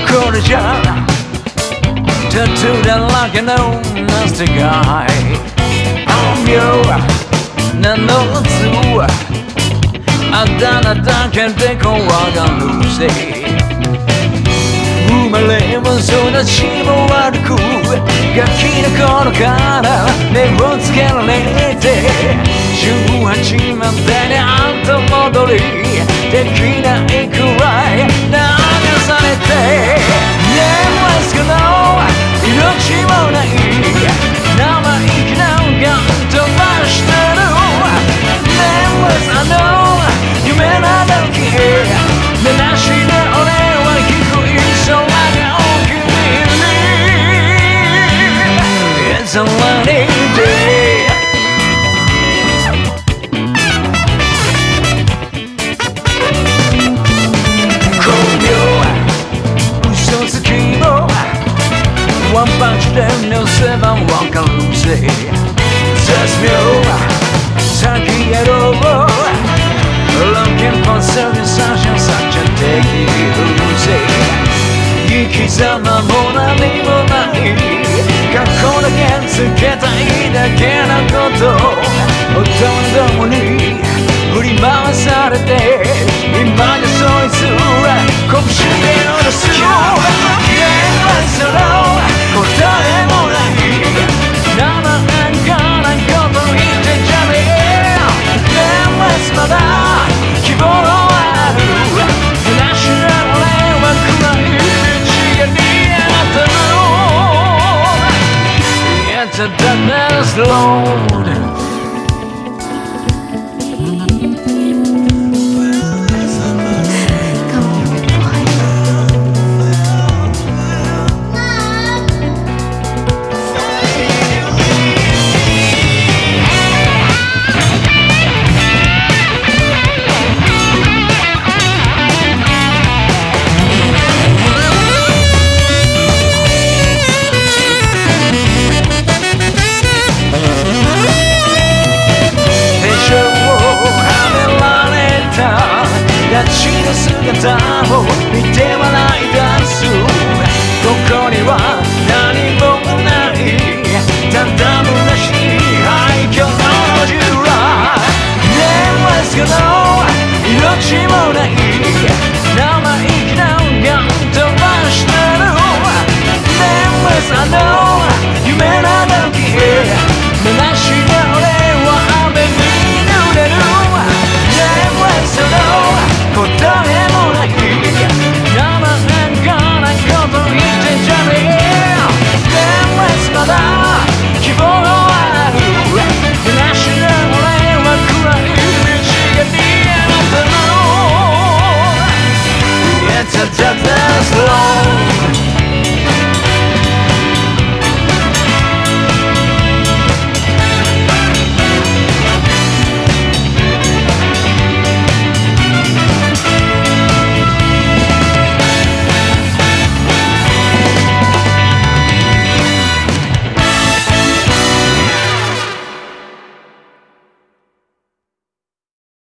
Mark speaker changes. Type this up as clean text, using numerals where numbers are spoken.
Speaker 1: これじゃタトゥーだらけのナステガイ妙なノーズあだ名だけで怖がるぜ生まれも育ちも悪くガキの頃から目をつけられて18までにあんた戻りできないくらい流されて Nameless けど命もない生意気なが飛ばしてる Nameless 夢なだけ根なしで俺は低い空がお気に入り It's a rainy day 巧妙嘘つきもワンパンチで乗せばわかるぜ絶妙先やろうLooking for certain sunshine such a day 生き様も何もない過去だけつけたいだけなこと大人どもに振り回されて今でそいつら拳で下ろすNameless の答えもない名前からこと言ってんじゃねえ Nameless まだ希望ある虚しな俺は暗い道が似合ったの It's a darkness road立ちの姿を見て笑い出すここには何もないただ虚しい廃墟の従来 Nameless けど命もない生意気なガン飛ばしてる Nameless 夢なだけ